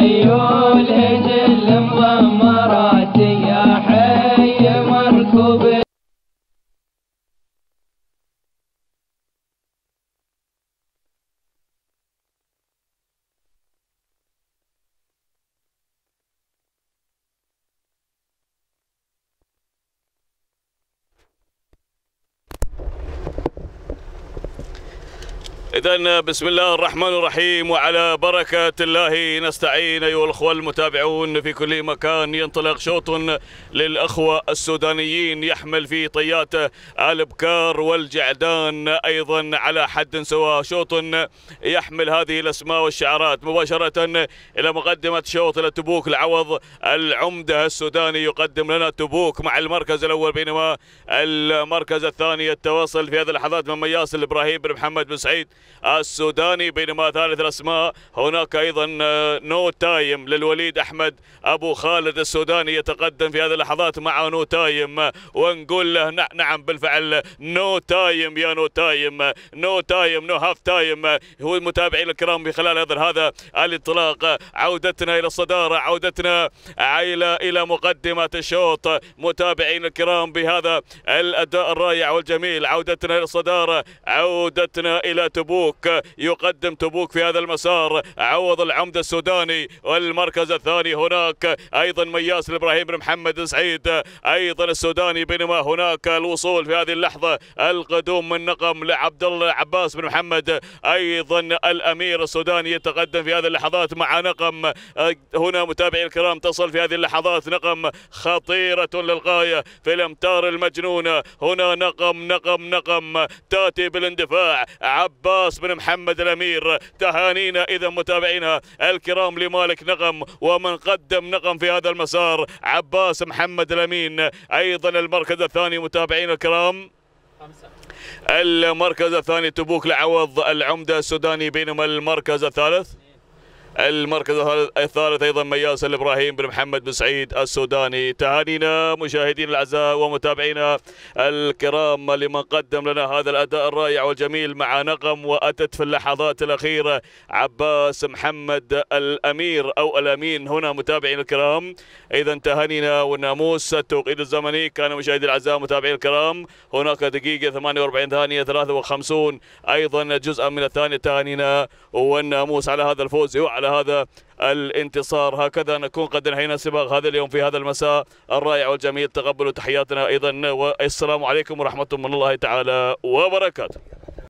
خيول جل مضمرات يا حي مركوب. إذن بسم الله الرحمن الرحيم، وعلى بركة الله نستعين أيها الأخوة المتابعون في كل مكان. ينطلق شوط للأخوة السودانيين يحمل في طياته البكار والجعدان أيضا على حد سواء، شوط يحمل هذه الأسماء والشعارات. مباشرة إلى مقدمة شوط إلى تبوك العوض، العمدة السوداني يقدم لنا تبوك مع المركز الأول، بينما المركز الثاني يتواصل في هذه اللحظات من مياس إبراهيم بن محمد بن سعيد السوداني. بينما ثالث الأسماء هناك أيضا نو تايم للوليد أحمد أبو خالد السوداني يتقدم في هذه اللحظات مع نو تايم، ونقول له نعم بالفعل نو تايم يا نو تايم، نو تايم نو هاف تايم. هو المتابعين الكرام في خلال هذا الانطلاق عودتنا إلى الصدارة، عودتنا إلى مقدمة الشوط متابعين الكرام بهذا الأداء الرائع والجميل. عودتنا إلى الصدارة، عودتنا إلى تبوك، يقدم تبوك في هذا المسار عوض العمدة السوداني. والمركز الثاني هناك أيضا مياس إبراهيم بن محمد سعيد أيضا السوداني. بينما هناك الوصول في هذه اللحظة القدوم من نقم لعبد الله عباس بن محمد أيضا الأمير السوداني يتقدم في هذه اللحظات مع نقم. هنا متابعي الكرام تصل في هذه اللحظات نقم خطيرة للغاية في الأمتار المجنونة. هنا نقم تأتي بالاندفاع عباس بن محمد الأمير. تهانينا إذا متابعينا الكرام لمالك نقم ومن قدم نقم في هذا المسار عباس محمد الأمين. أيضا المركز الثاني متابعينا الكرام المركز الثاني تبوك لعوض العمدة السوداني. بينما المركز الثالث ايضا مياس الابراهيم بن محمد بن سعيد السوداني. تهانينا مشاهدينا الاعزاء ومتابعينا الكرام لمن قدم لنا هذا الاداء الرائع والجميل مع نقم. واتت في اللحظات الاخيره عباس محمد الامير او الامين. هنا متابعينا الكرام اذا تهانينا والناموس. التوقيت الزمني كان مشاهدينا الاعزاء متابعينا الكرام هناك دقيقه 48 ثانيه 53 ايضا جزءا من الثانيه. تهانينا والناموس على هذا الفوز وعلى هذا الانتصار. هكذا نكون قد انهينا سباق هذا اليوم في هذا المساء الرائع والجميل. تقبلوا تحياتنا ايضا والسلام عليكم ورحمه الله تعالى وبركاته.